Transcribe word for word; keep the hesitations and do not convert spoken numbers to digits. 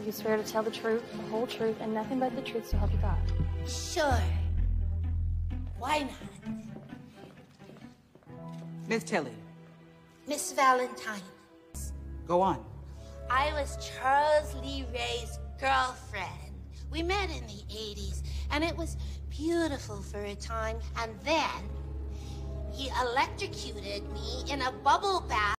you swear to tell the truth, the whole truth, and nothing but the truth, so help you God? Sure. Why not? Miss Tilly. Miss Valentine. Go on. I was Charles Lee Ray's girlfriend. We met in the eighties, and it was beautiful for a time, and then he electrocuted me in a bubble bath.